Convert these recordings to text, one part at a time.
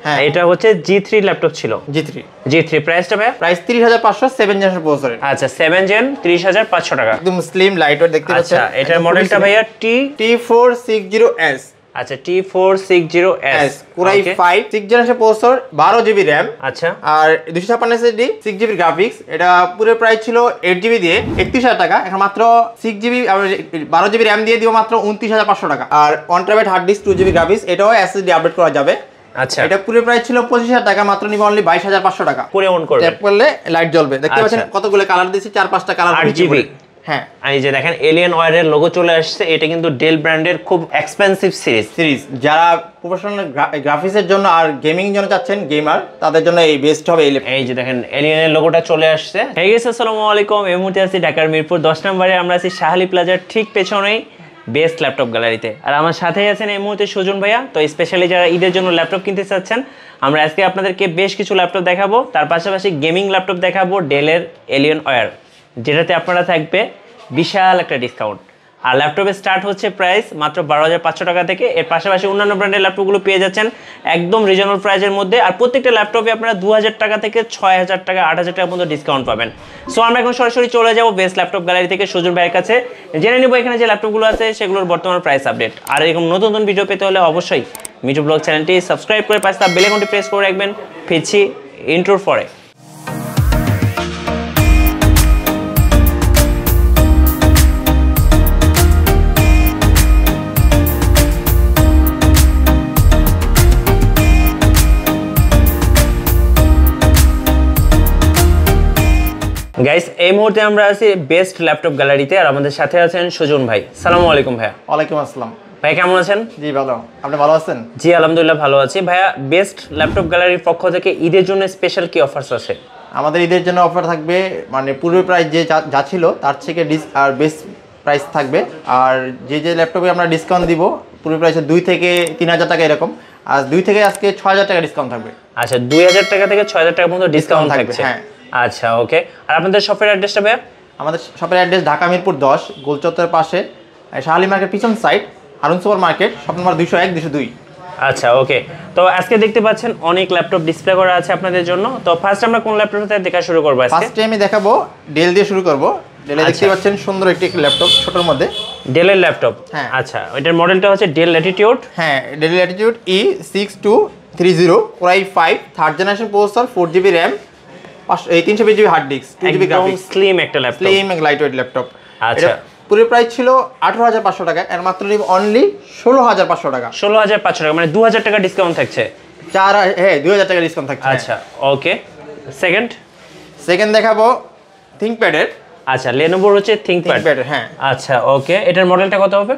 এটা হচ্ছে G3 laptop ছিল। G3 প্রাইসটা ভাই? প্রাইস 30500 7 জেনারেশন প্রসেসরের। আচ্ছা 7 জেন 30500 টাকা। একদম স্লিম লাইট ওয়েট দেখতে পাচ্ছেন। আচ্ছা এটার মডেলটা ভাইয়া T460S। আচ্ছা T460S Core i5 6 generation processor 12GB RAM। আচ্ছা আর 256 SSD 6GB গ্রাফিক্স। এটা পুরো প্রাইস ছিল 8GB দিয়ে 31000 টাকা, এখন মাত্র 6GB আর 12GB RAM দিয়ে দিও মাত্র 29500 টাকা। আর 1TB hard disk 2GB graphics, এটাও SSD আপডেট করা যাবে। আচ্ছা এটা পুরো প্রাইস ছিল 25000 টাকা, মাত্র নিব অনলি 22500 টাকা। পুরো অন করবে, ট্যাপ করলে লাইট জ্বলবে। দেখতে পাচ্ছেন কতগুলো কালার দিয়েছি, 4-5টা কালার। 8GB। হ্যাঁ এই যে দেখেন alienware এর লোগো চলে আসছে। এটা কিন্তু ডেল ব্র্যান্ডের খুব এক্সপেন্সিভ সিরিজ। যারা প্রফেশনাল গ্রাফিক্সের জন্য আর গেমিং জন্য চাচ্ছেন, গেমার, তাদের জন্য এই বেস্ট হবে। এই যে দেখেন এলিয়েন এর লোগোটা চলে আসছে। হেই গাইস আসসালামু আলাইকুম। এই মুহূর্তে আছি ঢাকার মিরপুর 10 নম্বরে। আমরা আছি শাহালি প্লাজার ঠিক পেছনেই বেস্ট ল্যাপটপ গ্যালারিতে। আর আমার সাথেই আছেন এই মুহূর্তে সুজন ভাইয়া। তো স্পেশালি যারা ঈদের জন্য ল্যাপটপ কিনতে চাচ্ছেন, আমরা আজকে আপনাদেরকে বেশ কিছু ল্যাপটপ দেখাবো। তার পাশাপাশি গেমিং ল্যাপটপ দেখাবো ডেলের alienware, যেটাতে আপনারা থাকবে বিশাল একটা ডিসকাউন্ট। আর ল্যাপটপের স্টার্ট হচ্ছে প্রাইস মাত্র 12500 টাকা থেকে। এর পাশাপাশি অন্যান্য ব্র্যান্ডের ল্যাপটপগুলো পেয়ে যাচ্ছেন একদম রিজনেবল প্রাইসের মধ্যে। আর প্রত্যেকটা ল্যাপটপে আপনারা 2000 টাকা থেকে 6000 টাকা 8000 টাকা পর্যন্ত ডিসকাউন্ট পাবেন। সো আমরা এখন সরাসরি চলে যাবো বেস্ট ল্যাপটপ গ্যালারি থেকে সুজন ভাইয়ের কাছে, জেনে নিব এখানে যে ল্যাপটপগুলো আছে সেগুলোর বর্তমান প্রাইস আপডেট। আর এরকম নতুন নতুন ভিডিও পেতে হলে অবশ্যই মিঠু ব্লগ চ্যানেলটি সাবস্ক্রাইব করে পাশে বেল আইকনটি প্রেস করে রাখবেন। ফিরছি ইন্ট্রোর পরে। গাইস এই মুহূর্তে আমরা আছি বেস্ট ল্যাপটপ গ্যালারিতে, আর আমাদের সাথে আছেন সুজন ভাই। আসসালামু আলাইকুম ভাইয়া। ওয়ালাইকুম আসসালাম ভাই, কেমন আছেন? জি ভালো, আপনি ভালো আছেন? জি আলহামদুলিল্লাহ ভালো আছি। ভাইয়া বেস্ট ল্যাপটপ গ্যালারির পক্ষ থেকে ঈদের জন্য স্পেশাল কি অফারস আছে? আমাদের ঈদের জন্য অফার থাকবে, মানে পূর্বের প্রাইস যে যা ছিল তার থেকে আর বেস্ট প্রাইস থাকবে। আর যে ল্যাপটপে আমরা ডিসকাউন্ট দিব পূর্বের প্রাইসে 2 থেকে 3000 টাকা এরকম, আর 2 থেকে আজকে 6000 টাকা ডিসকাউন্ট থাকবে। আচ্ছা 2000 টাকা থেকে 6000 টাকা পর্যন্ত ডিসকাউন্ট থাকবে। হ্যাঁ আচ্ছা ওকে। আর আপনাদের শপের অ্যাড্রেসটা ভাইয়া? আমাদের শপের অ্যাড্রেস ঢাকা মিরপুর 10 গোল চত্বরের পাশে, শাহালি মার্কেট পিছন side, Harun super market, shop number 201 202। আচ্ছা ওকে। তো আজকে দেখতে পাচ্ছেন অনেক ল্যাপটপ ডিসপ্লে করা আছে আপনাদের জন্য। তো ফার্স্ট আমরা কোন ল্যাপটপটা দেখা শুরু করব আজকে? ফার্স্টে আমি দেখাবো ডেল দিয়ে শুরু করব। ডেলে দেখতে পাচ্ছেন সুন্দর একটি ল্যাপটপ, ছোটর মধ্যে ডেলের ল্যাপটপ। হ্যাঁ আচ্ছা, এটার মডেলটা হচ্ছে ডেল ল্যাটিটিউড। হ্যাঁ Dell Latitude E6230 Core i5 third generation processor, 4GB RAM, 320GB hard disk, 2GB graphics. Slim একটা laptop, slim light weight laptop. আচ্ছা পুরো প্রাইস ছিল 18500 টাকা, এর মাত্র নিব অনলি 16500 টাকা। 16500 টাকা, মানে 2000 টাকা ডিসকাউন্ট থাকছে। 2000 টাকা ডিসকাউন্ট থাকছে। আচ্ছা ওকে। সেকেন্ড দেখাবো থিংকপ্যাডের। আচ্ছা Lenovo হচ্ছে থিংকপ্যাড। হ্যাঁ আচ্ছা ওকে। এটার মডেলটা কত হবে?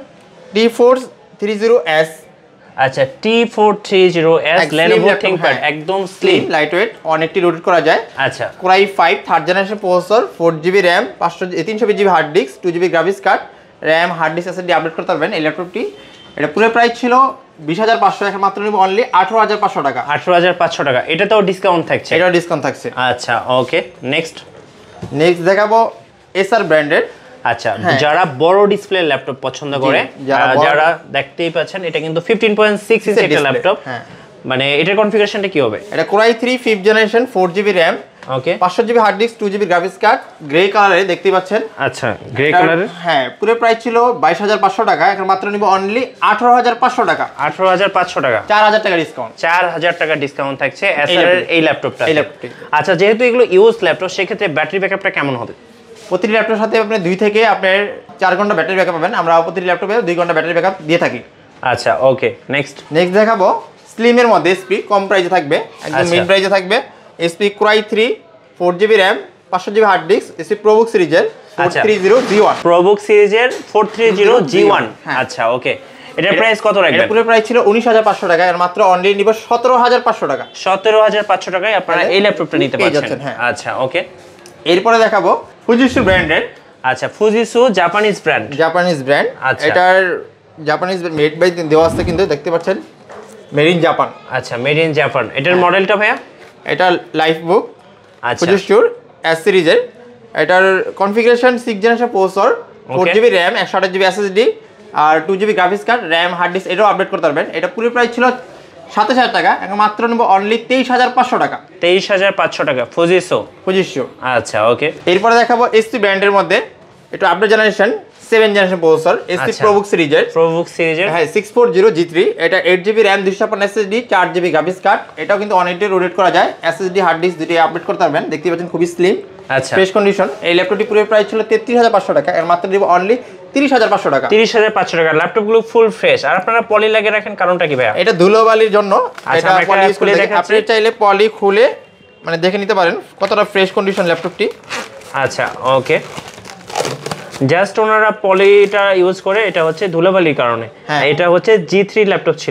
T430S। আচ্ছা T430S Lenovo ThinkPad, একদম স্লিম লাইট ওয়েট, অনেকটি রোটেট করা যায়। আচ্ছা Core i5 third generation processor, 4GB RAM, 320GB hard disk, 2GB graphics card, RAM, hard disk, SSD update করতে পারবেন এই ল্যাপটপটি। এটা পুরো প্রাইস ছিল 20500, এখন মাত্র নিব অনলি 18500 টাকা। 18500 টাকা, এটাতেও ডিসকাউন্ট থাকছে? এটাও ডিসকাউন্ট থাকছে। আচ্ছা ওকে। নেক্সট দেখাবো এসার ব্র্যান্ডের। আচ্ছা যারা বড় ডিসপ্লে ল্যাপটপ পছন্দ করে, যারা দেখতেই পাচ্ছেন এটা কিন্তু 15.6 ইঞ্চি একটা ল্যাপটপ। মানে এটার কনফিগারেশনটা কি হবে? এটা Core i3 5th generation, 4GB RAM, okay, 500GB hard disk, 2GB graphics card, grey কালারে দেখতে পাচ্ছেন। আচ্ছা গ্রে কালারে। হ্যাঁ পুরো প্রাইস ছিল 22500 টাকা, এখন মাত্র নিব অনলি 18500 টাকা। 18500 টাকা, 4000 টাকা ডিসকাউন্ট। 4000 টাকা ডিসকাউন্ট থাকছে এসারের এই ল্যাপটপটা। আচ্ছা যেহেতু এগুলো ইউজ ল্যাপটপ, সেক্ষেত্রে ব্যাটারি ব্যাকআপটা কেমন হবে? প্রতিটি ল্যাপটপের সাথে আপনি 2 থেকে আপনার 4 ঘন্টা ব্যাটারি ব্যাকআপ পাবেন। আমরা প্রতিটি ল্যাপটপে 2 ঘন্টা ব্যাটারি ব্যাকআপ দিয়ে থাকি। আচ্ছা ওকে। নেক্সট দেখাবো স্লিমের মধ্যে, এসপি কম প্রাইসে থাকবে, একদম মিড প্রাইসে থাকবে। HP Core i3 4GB RAM, 500GB hard disk, HP ProBook সিরিজের 430G1। প্রোবুক সিরিজের 430G1। আচ্ছা ওকে। এটার প্রাইস কত রাখবেন? এটা পুরো প্রাইস ছিল 19500 টাকা, এর মাত্র অনলি নিব 17500 টাকা। 17500 টাকায় আপনারা এই ল্যাপটপটা নিতে পারছেন। আচ্ছা ওকে। এরপরে দেখাবো ফুজিসু ব্র্যান্ডের। আচ্ছা ফুজিসু জাপানিজ ব্র্যান্ড। আচ্ছা এটার জাপানিজ মেড বাই দেওয়া আছে, কিন্তু দেখতে পাচ্ছেন মেড ইন জাপান। আচ্ছা মেড ইন জাপান। এটার মডেলটা ভাইয়া? এটা লাইফ বুক। আচ্ছা ফুজিসুর এস সিরিজের। এটার configuration 6 generation processor, 4GB RAM, 128GB SSD, আর 2GB graphics card, RAM, hard disk, এটাও আপডেট করতে পারবেন। এটা পুরো প্রাইস ছিল ২৭,০০০ টাকা, এখন মাত্র নেব অনলি ২৩,৫০০ টাকা। ২৩,৫০০ টাকা ফজিসো। আচ্ছা ওকে। এরপরে দেখাবো এসপি ব্র্যান্ডের মধ্যে একটু update generation 7 generation processor HP ProBook সিরিজের। হ্যাঁ 640 G3, এটা 8GB RAM 256 SSD 4GB graphics card. এটাও কিন্তু অনেকটা রোটেট করা যায়, SSD হার্ড ডিস্ক দুটোই আপডেট করতে পারবেন। দেখতে পাচ্ছেন খুবই স্লিম, আচ্ছা ফ্রেশ কন্ডিশন। এই ল্যাপটপটি পুরো প্রাইস ছিল ৩৩,৫০০ টাকা, এর মাত্র দিব অনলি ৩০,৫০০ টাকা। ৩০,৫০০ টাকা। ল্যাপটপগুলো ফুল ফ্রেশ। আর আপনারা পলি লাগিয়ে রাখেন কারণটা কি ভাইয়া? এটা ধুলোবালির জন্য, আচ্ছা এটা পলি খুলে আপনি চাইলে পলি খুলে মানে দেখে নিতে পারেন কতটা ফ্রেশ কন্ডিশন ল্যাপটপটি। আচ্ছা ওকে, জাস্ট ওনারা পলিটা ইউজ করে, এটা হচ্ছে ধুলোবালির কারণে। এটা হচ্ছে G3 ল্যাপটপ ছিল।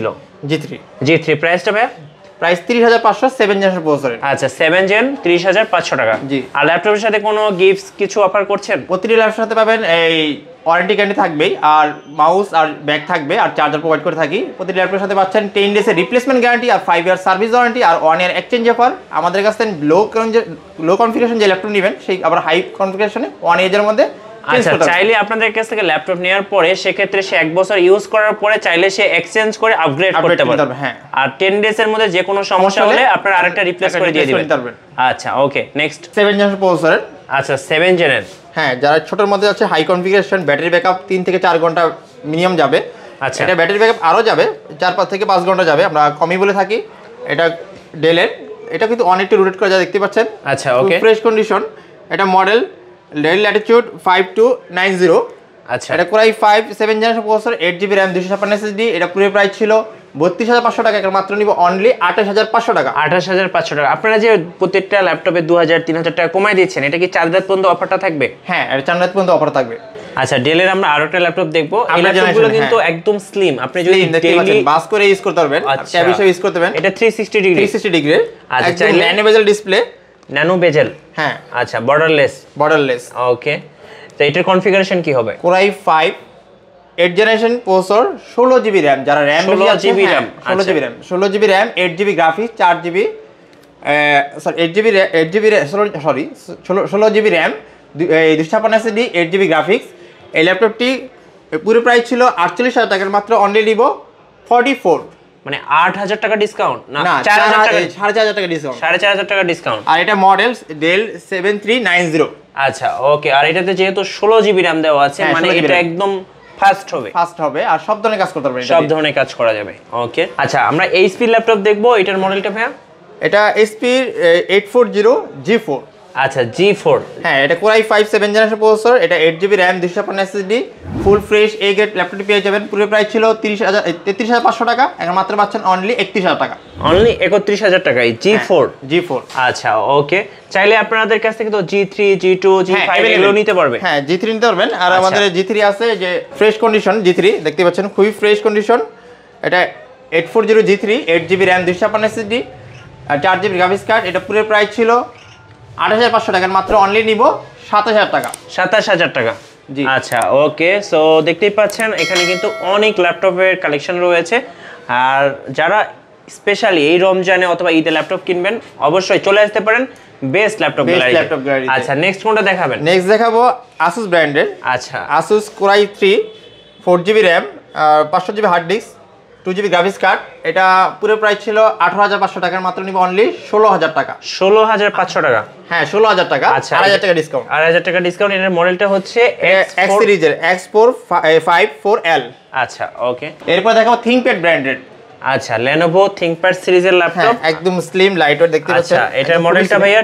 G3 প্রাইসটা ভাইয়া? প্রাইস ৩০,৫০০, 7 জেনারেশন প্রসেসরের। আচ্ছা 7 জেন ৩০,৫০০ টাকা। জি। আর ল্যাপটপের সাথে কোনো গিফটস কিছু অফার করছেন? প্রতিটি ল্যাপটপের সাথে পাবেন এই ওয়ারেন্টি গ্যারান্টি থাকবেই, আর মাউস আর ব্যাগ থাকবে, আর চার্জার প্রোভাইড করে থাকি। প্রতিটি ল্যাপটপের সাথে পাচ্ছেন 10 ডেজের রিপ্লেসমেন্ট গ্যারান্টি আর 5 ইয়ার সার্ভিস ওয়ারেন্টি আর 1 ইয়ার এক্সচেঞ্জ অফার। আমাদের কাছ থেকে লো কনফিগারেশন যে ল্যাপটপ নেবেন সেই আবার হাই কনফিগারেশনে 1 ইয়ারের মধ্যে। আচ্ছা চাইলে আপনাদের কাছ থেকে ল্যাপটপ নেওয়ার পরে সেক্ষেত্রে সে 1 বছর ইউজ করার পরে চাইলে সে এক্সচেঞ্জ করে আপগ্রেড করতে পারবে। হ্যাঁ, আর 10 ডেজ এর মধ্যে যে কোনো সমস্যা হলে আপনারা আরেকটা রিপ্লেস করে দিয়ে দিবেন। আচ্ছা ওকে নেক্সট। 7 জেনারেশন প্রসেসরের। আচ্ছা 7 জেনের। হ্যাঁ, যারা ছোটর মধ্যে আছে হাই কনফিগারেশন, ব্যাটারি ব্যাকআপ 3 থেকে 4 ঘন্টা মিনিমাম যাবে। আচ্ছা এটা ব্যাটারি ব্যাকআপ আরো যাবে, 4 থেকে 5 ঘন্টা যাবে, আমরা কমই বলে থাকি। এটা ডেলের, এটা কিন্তু অনেকটা রোটেট করা যায়, দেখতে পাচ্ছেন। আচ্ছা ওকে, ফ্রেশ কন্ডিশন। এটা মডেল ডেল ল্যাটিটিউড 5290। আচ্ছা এটা Core i 5 7 generation processor 8GB RAM 256 SSD। এটা পুরো প্রাইস ছিল ৩২,৫০০ টাকা, এর মাত্র নিব অনলি ২৮,৫০০ টাকা। ২৮,৫০০ টাকা। আপনারা যে প্রত্যেকটা ল্যাপটপে ২০০০-৩০০০ টাকা কমাই দিচ্ছেন, এটা কি 4 রাত পর্যন্ত অফারটা থাকবে? হ্যাঁ, এটা 4 রাত পর্যন্ত অফার থাকবে। আচ্ছা ডেলের আমরা আরো একটা ল্যাপটপ দেখবো। এই ল্যাপটপগুলো কিন্তু একদম স্লিম, আপনি যদি ডেইলি বাস করে ইউজ করতে পারবেন, ট্যাব হিসেবে ইউজ করতে পারবেন। এটা 360 ডিগ্রি। আচ্ছা চাইলে nano bezel display. Nano bezel, হ্যাঁ। আচ্ছা বর্ডারলেস। ওকে, তো এটার কনফিগারেশন কি হবে? Core i 5 8 generation processor 16GB RAM, যারা RAM 16GB RAM, 16GB RAM 8GB graphics 4GB 16GB RAM 256 SSD 8GB graphics. এই ল্যাপটপটি পুরো প্রাইস ছিল ৪৮,০০০ টাকার, মাত্র অনলি নিব 44, মানে ৮,০০০ টাকা ডিসকাউন্ট না ৪,৫০০ টাকা ডিসকাউন্ট, ৪,৫০০ টাকা ডিসকাউন্ট। আর এটা মডেল ডেল 7390। আচ্ছা ওকে, আর এটাতে যেহেতু 16GB RAM দেওয়া আছে, মানে এটা একদম ফাস্ট হবে আর সব ধরনের কাজ করতে পারবে, সব ধরনের কাজ করা যাবে। ওকে আচ্ছা আমরা এইচপি ল্যাপটপ দেখবো, এটার মডেলটা ভাইয়া? এটা এইচপি 840 G4। আচ্ছা G4। হ্যাঁ, এটা কোরাই 5 7 জেনারেশন প্রসেসর, এটা 8GB RAM 256 SSD full fresh A grade ল্যাপটপটি পেয়ে যাবেন। পুরো প্রাইস ছিল 33,৫০০ টাকা, এখন মাত্র পাচ্ছেন অনলি ৩১,০০০ টাকা। অনলি ৩১,০০০ টাকায় G4। আচ্ছা ওকে, চাইলে আপনাদের কাছ থেকে তো G3 G2 G5 এগুলো নিতে পারবে। হ্যাঁ G3 নিতে পারবেন। আর আমাদের G3 আছে যে ফ্রেশ কন্ডিশন G3, দেখতে পাচ্ছেন খুবই ফ্রেশ কন্ডিশন। এটা 840 G3 8GB RAM 256 SSD আর 4GB গ্রাফিক্স কার্ড। এটা পুরো প্রাইস ছিল ২৮,৫০০ টাকার, মাত্র অনলি নিব ২৭,০০০ টাকা। ২৭,০০০ টাকা। জি আচ্ছা ওকে, সো দেখতেই পাচ্ছেন এখানে কিন্তু অনেক ল্যাপটপের কালেকশন রয়েছে। আর যারা স্পেশালি এই রমজানে অথবা ঈদে ল্যাপটপ কিনবেন অবশ্যই চলে আসতে পারেন বেস্ট ল্যাপটপ গ্যালারি। আচ্ছা নেক্সট কোনটা দেখাবেন? নেক্সট দেখাবো আসুস ব্র্যান্ডের। আচ্ছা আসুস Core i 3 4GB RAM 500GB hard disk 2GB graphics card. এটা পুরো প্রাইস ছিল ১৮,৫০০ টাকার, মাত্র নিব অনলি 16,০০০ টাকা। 16,৫০০ টাকা। হ্যাঁ 16,০০০ টাকা। আচ্ছা ৮,০০০ টাকা ডিসকাউন্ট। ৮,০০০ টাকা ডিসকাউন্ট। এর মডেলটা হচ্ছে X সিরিজের X454L। আচ্ছা ওকে, এরপর দেখাবো থিংকপ্যাড ব্র্যান্ডের। আচ্ছা Lenovo ThinkPad সিরিজের ল্যাপটপ, একদম স্লিম লাইটওয়েট, দেখতে পাচ্ছেন। আচ্ছা এটার মডেলটা ভাইয়া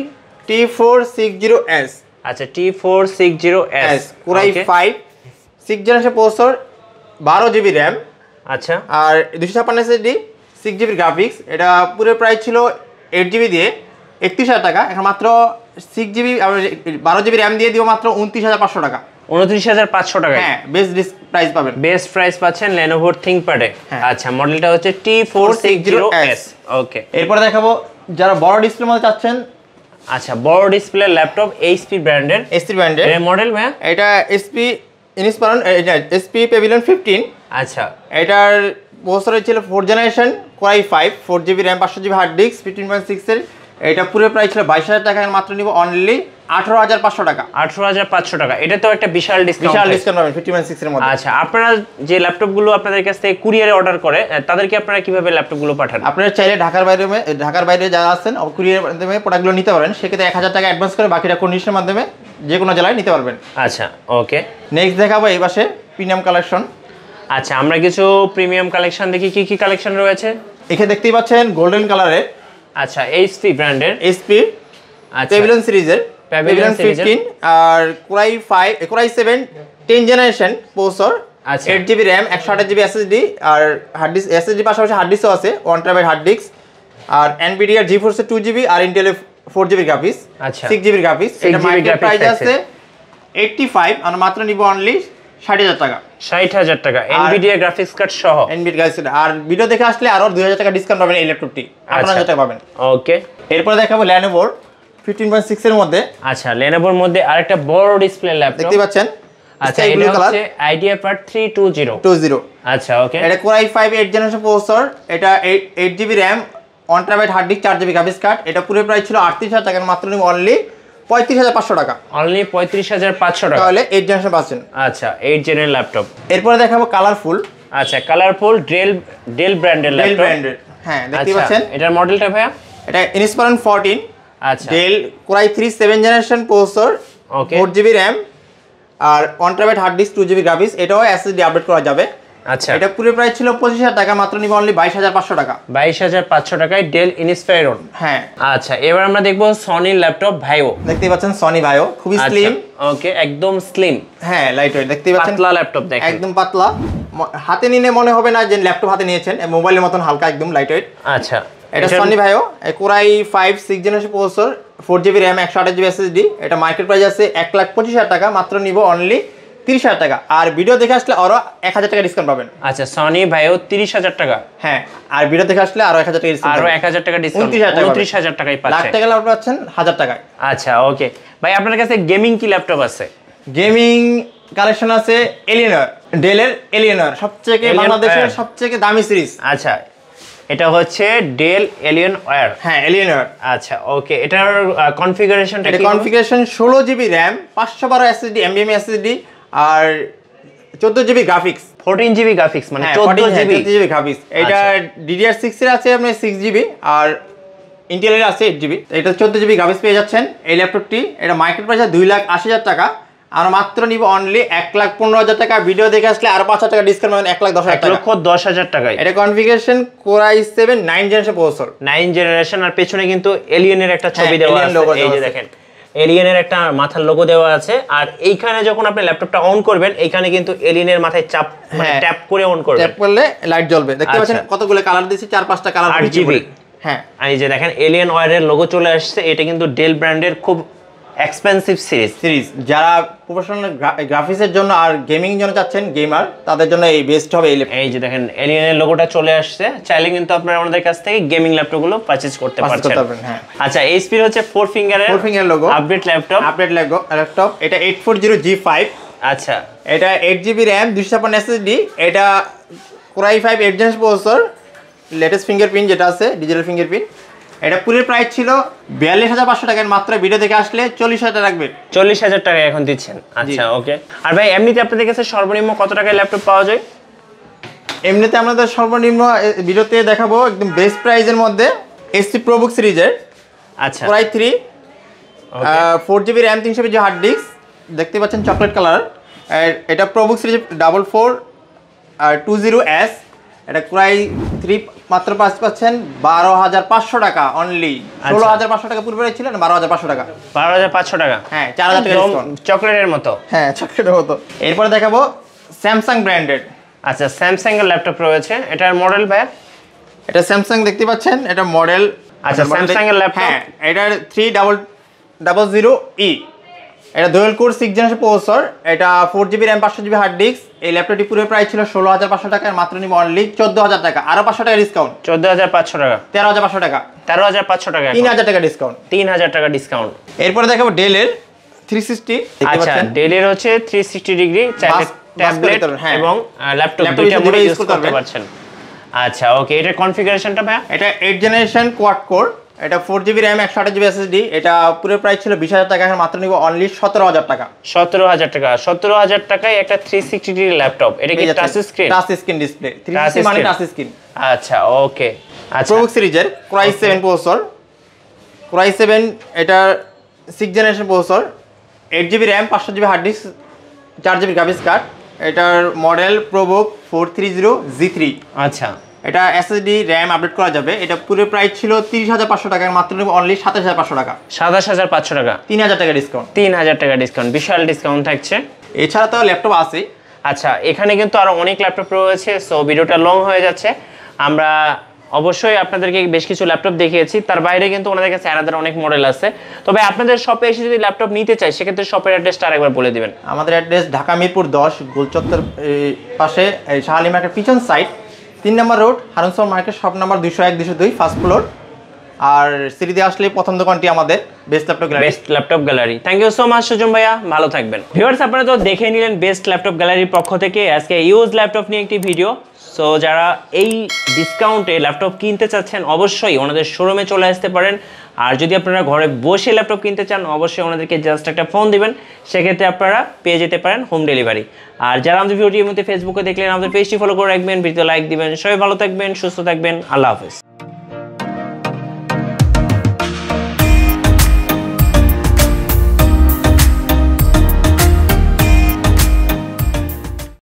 T460S। আচ্ছা T460S core i 5 6 generation processor 12GB RAM। আচ্ছা আর 256 SSD 6GB গ্রাফিক্স। এটা পুরো প্রাইস ছিল 8GB দিয়ে ৩১,০০০ টাকা, এখন মাত্র 6GB আর 12GB RAM দিয়ে দিব মাত্র ২৯,৫০০ টাকা। ২৯,৫০০ টাকা। হ্যাঁ বেস্ট প্রাইস পাবেন, বেস্ট প্রাইস পাচ্ছেন Lenovo ThinkPad এ। আচ্ছা মডেলটা হচ্ছে T460S। ওকে, এরপর দেখাবো যারা বড় ডিসপ্লের মধ্যে চাচ্ছেন। আচ্ছা বড় ডিসপ্লে ল্যাপটপ HP ব্র্যান্ডের। এর মডেল ভাই? এটা SP ইনস্পায়রন, এটা SP Pavilion 15। আচ্ছা এটার প্রসেসর ছিল 4 generation Core i 5 4GB RAM 500GB hard disk 15.6 এর। এটা পুরো প্রাইস ছিল 22,০০০ টাকা, মাত্র নিব অনলি 18,500 টাকা। 18,500 টাকা, এটা তো একটা বিশাল ডিসকাউন্ট। বিশাল ডিসকাউন্ট পাবেন 51.6 এর মধ্যে। আচ্ছা, আপনারা যে ল্যাপটপগুলো আপনাদের কাছ থেকে কুরিয়ারে অর্ডার করে তাদেরকে আপনারা কিভাবে ল্যাপটপগুলো পাঠান? আপনারা চাইলে ঢাকার বাইরে যারা আছেন কুরিয়ারের মাধ্যমে প্রোডাক্টগুলো নিতে পারেন, সেক্ষেত্রে 1,000 টাকা অ্যাডভান্স করে বাকিটা কন্ডিশনের মাধ্যমে যে কোনো জেলায় নিতে পারবেন। আচ্ছা, ওকে। নেক্সট দেখাবো এই পাশে প্রিমিয়াম কালেকশন। আচ্ছা, আমরা কিছু প্রিমিয়াম কালেকশন দেখি, কি কি কালেকশন রয়েছে। এখানে দেখতেই পাচ্ছেন গোল্ডেন কালারের। আচ্ছা, এইচপি ব্র্যান্ডের, এইচপি প্যাভিলিয়ন সিরিজের, প্যাভিলিয়ন 15 আর Core i 7 10 generation processor, 8GB RAM 128GB SSD আর হার্ড ডিস্ক, SSD পাশাপাশি হার্ড ডিস্কও আছে 1TB হার্ড ডিস্ক, আর NVIDIA GeForce 2GB আর Intel 4GB graphics, 6GB graphics. এটা মার্কেট প্রাইস আছে 85 আর মাত্র নিব অনলি 60,000 টাকা। 60,000 টাকা NVIDIA গ্রাফিক্স কার্ড সহ। NVIDIA গ্রাফিক্স, আর ভিডিও দেখে আসলে আরো 2,000 টাকা ডিসকাউন্ট পাবেন এই ল্যাপটপটি, 18,000 টাকা পাবেন। ওকে, এরপর দেখাবো Lenovo 15.6 এর মধ্যে। আচ্ছা, Lenovoর মধ্যে আরেকটা বড় ডিসপ্লে ল্যাপটপ দেখতে পাচ্ছেন। আচ্ছা, এটা হচ্ছে IdeaPad 320। আচ্ছা, ওকে। এটা Core i5 8 জেনারেশন প্রসেসর, এটা 8GB RAM 1TB hard disk 4GB graphics card. এটা পুরো প্রাইস ছিল 38,000 টাকা, মাত্র নিব অনলি 35,500 টাকা। অনলি 35,500 টাকা, তাহলে 8 জেনারেশন পাচ্ছেন। আচ্ছা, 8 জেনের ল্যাপটপ। এরপরে দেখাবো কালারফুল। আচ্ছা, কালারফুল ডেল ব্র্যান্ডের ল্যাপটপ। হ্যাঁ, দেখতে পাচ্ছেন। এটার মডেলটা ভাইয়া? এটা Inspiron 14। আচ্ছা, Dell Core i3 7 generation processor, okay, 4GB RAM আর 1TB hard disk 2GB graphics. এটাও SSD আপডেট করা যাবে। আচ্ছা, এটা পুরো প্রাইস ছিল 25,000 টাকা, মাত্র নিব অনলি 22,500 টাকা। 22,500 টাকায় ডেল ইনস্পাইরন। হ্যাঁ। আচ্ছা, এবার আমরা দেখবো সনির ল্যাপটপ ভাইও। দেখতে পাচ্ছেন সনি ভাইও, খুবই স্লিম। ওকে, একদম স্লিম। হ্যাঁ, লাইট ওয়েট। দেখতে পাচ্ছেন পাতলা ল্যাপটপ, দেখেন একদম পাতলা, হাতে নিলে মনে হবে না যে ল্যাপটপ হাতে নিয়েছেন, মোবাইলের মতন হালকা, একদম লাইট ওয়েট। আচ্ছা, এটা সনি ভাইও Core i5 6 generation processor, 4GB RAM 128GB SSD। এটা মার্কেট প্রাইস আছে 1,25,000 টাকা, মাত্র নিব অনলি 30,000 টাকা। আর ভিডিও দেখে আসলে আরো 1,000 টাকা ডিসকাউন্ট পাবেন। আচ্ছা, সনি ভাইও 30,000 টাকা। হ্যাঁ, আর ভিডিও দেখে আসলে আরো 1,000 টাকা ডিসকাউন্ট, আরো 1,000 টাকা ডিসকাউন্ট, 29,000 টাকায় পাচ্ছেন। লাখ টাকা লাভ পাচ্ছেন 1,000 টাকায়। আচ্ছা, ওকে ভাই, আপনার কাছে গেমিং কি ল্যাপটপ আছে? গেমিং কালেকশন আছে এলিয়েনর, ডেলের এলিয়েনর, সবচেয়ে বাংলাদেশের সবচেয়ে দামি সিরিজ। আচ্ছা, এটা হচ্ছে ডেল এলিয়েনওয়্যার। হ্যাঁ, এলিয়েনর। আচ্ছা, ওকে, এটার কনফিগারেশনটা কি? Configuration 16GB RAM 512 SSD NVMe SSD আর 14GB গ্রাফিক্স, 14GB গ্রাফিক্স, মানে 14GB গ্রাফিক্স। এটা DDR6 এর আছে আপনার 6GB আর Intel এর আছে 8GB। এটা 14GB গ্রাফিক্স পেয়ে যাচ্ছেন এই ল্যাপটপটি। এটা মার্কেট প্রাইস 2,80,000 টাকা, আর মাত্র নিব অনলি 1,15,000 টাকা। ভিডিও দেখে আসলে আরো 5,000 টাকা ডিসকাউন্ট পাবেন, 1,10,000 টাকা। 1,10,000 টাকায়। এটা configuration Core i7 9 generation processor, 9 generation. আর পেছনে কিন্তু এলিয়েনের একটা ছবি দেওয়া আছে, এই যে দেখেন এলিয়েনের একটা মাথার লোগো দেওয়া আছে। আর এইখানে যখন আপনি ল্যাপটপটা অন করবেন, এইখানে কিন্তু এলিয়েনের মাথায় চাপ, মানে ট্যাপ করে অন করবেন, ট্যাপ করলে লাইট জ্বলবে। দেখতে পাচ্ছেন কতগুলো কালার দিয়েছি, 4-5টা কালার, 8GB। হ্যাঁ, এই যে দেখেন এলিয়েনওয়্যারের লোগো চলে আসছে। এটা কিন্তু ডেল ব্র্যান্ডের খুব এক্সপেন্সিভ সিরিজ। যারা প্রফেশনাল গ্রাফিক্সের জন্য আর গেমিং জন্য চাচ্ছেন, গেমার, তাদের জন্য এই বেস্ট হবে এই ল্যাপটপ। এই যে দেখেন এলিয়েনের লোগোটা চলে আসছে। চাইলে কিন্তু আপনারা আমাদের কাছ থেকে গেমিং ল্যাপটপগুলো পারচেজ করতে পারছেন। হ্যাঁ। আচ্ছা, এইচপি হচ্ছে 4 ফিঙ্গার লোগো, আপডেট ল্যাপটপ। এটা 840G5। আচ্ছা, এটা 8GB RAM 256 SSD। এটা Core i5 8 generation processor, latest fingerprint যেটা আছে, ডিজিটাল ফিঙ্গারপ্রিন্ট। এটা পুরো প্রাইস ছিল 42,500 টাকা, মাত্র ভিডিও দেখে আসলে 40,000 টাকা রাখবেন। 40,000 টাকা এখন দিচ্ছেন। আচ্ছা, ওকে। আর ভাই এমনিতে আপনাদের কাছে সর্বনিম্ন কত টাকায় ল্যাপটপ পাওয়া যায়? এমনিতে আমাদের সর্বনিম্ন ভিডিওতে দেখাবো একদম বেস্ট প্রাইসের মধ্যে HP ProBook সিরিজের। আচ্ছা, Core i3 4GB RAM 320GB hard disk, দেখতে পাচ্ছেন চকলেট কালার। আর এটা ProBook সিরিজ 4420S। এটা Core i3 মাত্র পাচ্ছেন 12,500 টাকা অনলি। 16,500 টাকা পূর্বে ছিল না, 12,500 টাকা। 12,500 টাকা। হ্যাঁ, 4,000 টাকা ডিসকাউন্ট, চকলেটের মতো। হ্যাঁ, চকলেটের মতো। এরপর দেখাবো স্যামসাং ব্র্যান্ডেড। আচ্ছা, স্যামসাং এর ল্যাপটপ রয়েছে। এটার মডেল ভাই? এটা স্যামসাং, দেখতে পাচ্ছেন এটা মডেল। আচ্ছা, স্যামসাং এর ল্যাপটপ। হ্যাঁ, এটা 3000E। এটা ডুয়াল কোর 6 জেনারেশন প্রসেসর। এটা 4GB RAM 500GB hard disk. এই ল্যাপটপটি পুরো প্রাইস ছিল 16,500 টাকা, মাত্র নিব অনলি 14,000 টাকা, আরো 500 টাকা ডিসকাউন্ট। 14,500 টাকা, 13,500 টাকা, 13,500 টাকা, 3,000 টাকা ডিসকাউন্ট, 3,000 টাকা ডিসকাউন্ট। এরপরে দেখাবো ডেলের 360। আচ্ছা, ডেলের হচ্ছে 360 ডিগ্রি, চাইলে ট্যাবলেট এবং ল্যাপটপ দুইটা মোডে ইউজ করতে পারছেন। আচ্ছা, ওকে। এটার কনফিগারেশনটা ভাই? এটা 8 জেনারেশন কোয়াড কোর এটা 4GB RAM 128GB SSD, এটা পুরো প্রাইস ছিল 20,000 টাকা, এখন মাত্র নিব অনলি 17,000 টাকা। 17,000 টাকা, 17,000 টাকায় একটা 360 ডিগ্রি ল্যাপটপ। এটা কি touch screen? Touch screen display, 360 মানে টাচ স্ক্রিন। আচ্ছা ওকে। আচ্ছা প্রোবুক সিরিজের Core i7 processor, Core i7 এটা 6th generation processor, 8GB RAM 500GB hard disk, 4GB graphics card. এটার মডেল প্রোবুক 430G3। আচ্ছা এটা SSD RAM আপডেট করা যাবে। এটা পুরো প্রাইস ছিল 30,500 টাকা, মাত্র নেব অনলি 27,500 টাকা। 27,500 টাকা, 3,000 টাকা ডিসকাউন্ট। 3,000 টাকা ডিসকাউন্ট, বিশাল ডিসকাউন্ট থাকছে। এছাড়া তো ল্যাপটপ আছে। আচ্ছা এখানে কিন্তু আরো অনেক ল্যাপটপ রয়েছে, সো ভিডিওটা লং হয়ে যাচ্ছে। আমরা অবশ্যই আপনাদেরকে বেশ কিছু ল্যাপটপ দেখিয়েছি, তার বাইরে কিন্তু ওনাদের কাছে আলাদা অনেক মডেল আছে। তবে আপনাদের শপে এসে যদি ল্যাপটপ নিতে চাই সেক্ষেত্রে শপের অ্যাড্রেসটা আরেকবার বলে দিবেন। আমাদের অ্যাড্রেস ঢাকা মিরপুর 10 গোলচত্বর পাশে শাহ আলী মার্কেট পিছন সাইড, 3 নম্বর road, Harun market, shop number 201 202, first floor. আর সিঁড়িতে আসলে প্রথম দোকানটি আমাদের best laptop gallery. Best laptop gallery. Thank you so much Sujon ভাইয়া, ভালো থাকবেন। ভিউয়ার্স আপনারা তো দেখে নিলেন বেস্ট ল্যাপটপ গ্যালারির পক্ষ থেকে আজকে ইউজ ল্যাপটপ নিয়ে একটি ভিডিও। সো যারা এই ডিসকাউন্টে ল্যাপটপ কিনতে চাচ্ছেন অবশ্যই ওনাদের শোরুমে চলে আসতে পারেন। আর যদি আপনারা ঘরে বসে ল্যাপটপ কিনতে চান অবশ্যই ওনাদেরকে জাস্ট একটা ফোন দিবেন, সেক্ষেত্রে আপনারা পেয়ে যেতে পারেন হোম ডেলিভারি। আর যারা আমাদের ভিডিওটির মধ্যে ফেসবুকে দেখলেন আমাদের পেজটি ফলো করে রাখবেন, ভিডিও লাইক দিবেন। সবাই ভালো থাকবেন, সুস্থ থাকবেন, আল্লাহ হাফেজ।